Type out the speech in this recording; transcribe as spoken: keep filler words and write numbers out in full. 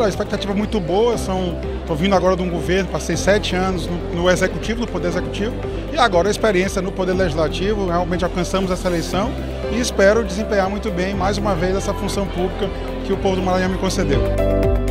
a expectativa é muito boa. Estou vindo agora de um governo, passei sete anos no, no Executivo, no Poder Executivo, e agora a experiência no Poder Legislativo. Realmente alcançamos essa eleição e espero desempenhar muito bem, mais uma vez, essa função pública que o povo do Maranhão me concedeu.